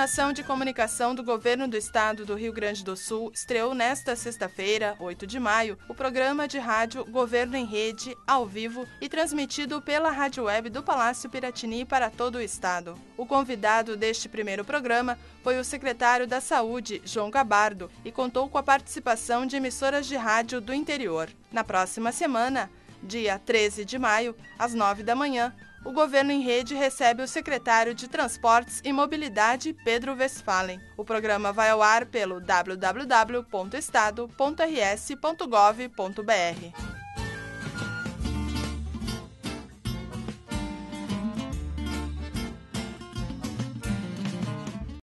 Coordenação de Comunicação do Governo do Estado do Rio Grande do Sul estreou nesta sexta-feira, 8 de maio, o programa de rádio Governo em Rede, ao vivo e transmitido pela rádio web do Palácio Piratini para todo o estado. O convidado deste primeiro programa foi o secretário da Saúde, João Gabardo, e contou com a participação de emissoras de rádio do interior. Na próxima semana, dia 13 de maio, às 9 da manhã, o Governo em Rede recebe o secretário de Transportes e Mobilidade, Pedro Westphalen. O programa vai ao ar pelo www.estado.rs.gov.br.